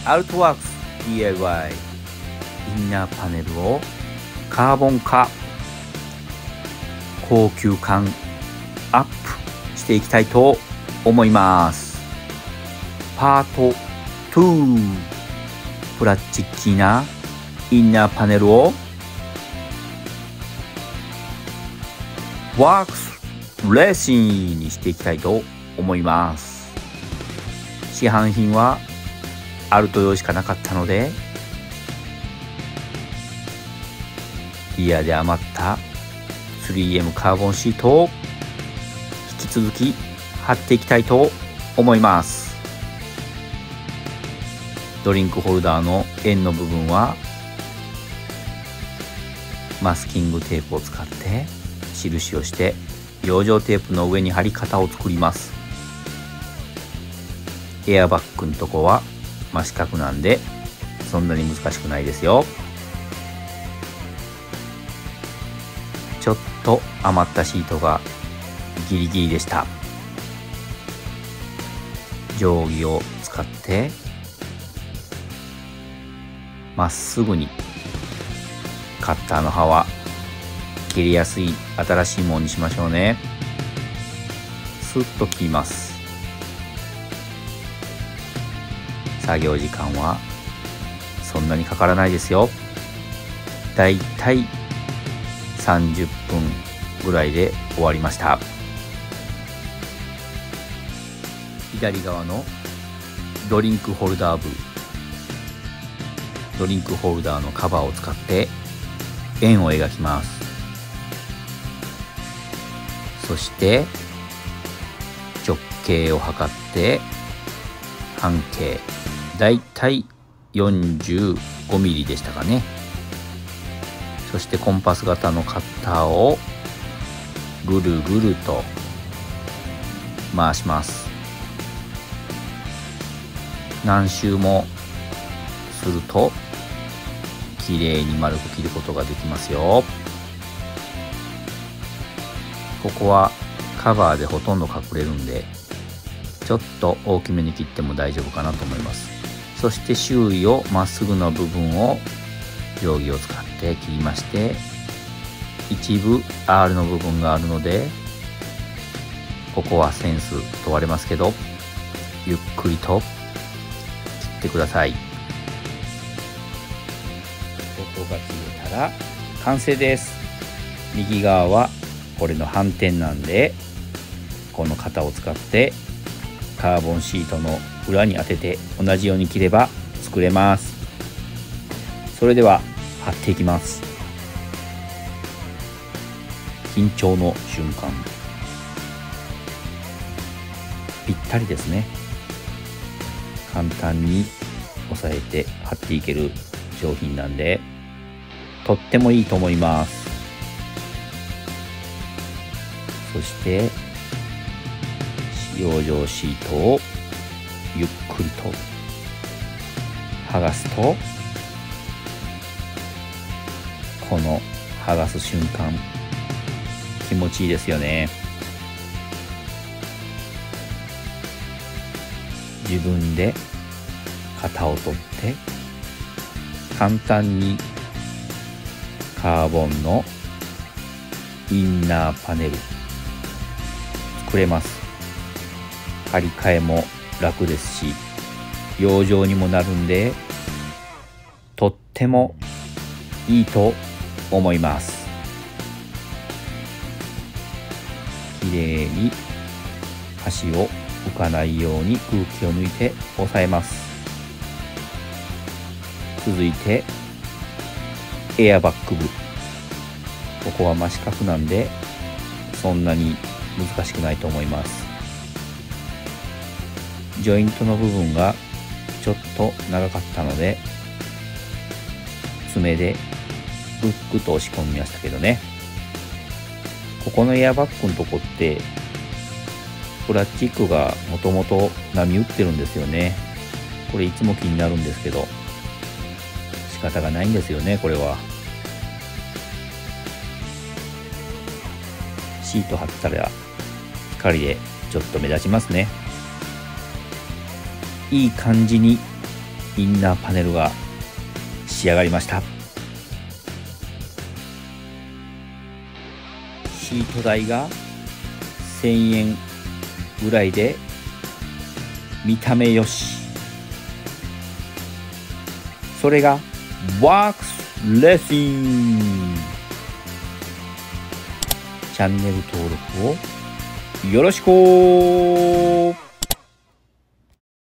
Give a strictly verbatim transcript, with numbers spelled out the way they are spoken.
アルトワークス ディーアイワイ インナーパネルをカーボン化、高級感アップしていきたいと思います。パートに、プラスチッキーなインナーパネルをワークスレーシンにしていきたいと思います。市販品はアルト用しかなかったので、リアで余った スリーエム カーボンシートを引き続き貼っていきたいと思います。ドリンクホルダーの円の部分はマスキングテープを使って印をして、養生テープの上に貼り方を作ります。エアバッグのとこは真四角なんでそんなに難しくないですよ。ちょっと余ったシートがギリギリでした。定規を使ってまっすぐに、カッターの刃は切りやすい新しいものにしましょうね。スッと切ります。作業時間はそんなにかからないですよ。だいたいさんじゅっぷんぐらいで終わりました。左側のドリンクホルダー部、ドリンクホルダーのカバーを使って円を描きます。そして直径を測って半径だいたいよんじゅうごミリでしたかね。そしてコンパス型のカッターをぐるぐると回します。何周もするときれいに丸く切ることができますよ。ここはカバーでほとんど隠れるんで、ちょっと大きめに切っても大丈夫かなと思います。そして周囲をまっすぐな部分を定規を使って切りまして、一部 アール の部分があるので、ここはセンス問われますけど、ゆっくりと切ってください。ここが切れたら完成です。右側はこれの反転なんで、この型を使ってカーボンシートの裏に当てて同じように切れば作れます。それでは貼っていきます。緊張の瞬間、ぴったりですね。簡単に押さえて貼っていける商品なんで、とってもいいと思います。そして養生シートをゆっくりと剥がすと、この剥がす瞬間気持ちいいですよね。自分で型を取って簡単にカーボンのインナーパネル作れます。張り替えも楽ですし、養生にもなるんで、とってもいいと思います。きれいに端を浮かないように空気を抜いて押さえます。続いてエアバッグ部、ここは真四角なんでそんなに難しくないと思います。ジョイントの部分がちょっと長かったので爪でグッグと押し込みましたけどね。ここのエアバッグのとこってプラスチックがもともと波打ってるんですよね。これいつも気になるんですけど、仕方がないんですよね。これはシート貼ったら光でちょっと目立ちますね。いい感じにインナーパネルが仕上がりました。シート代がせんえんぐらいで見た目よし。それがワークスレーシング。チャンネル登録をよろしく。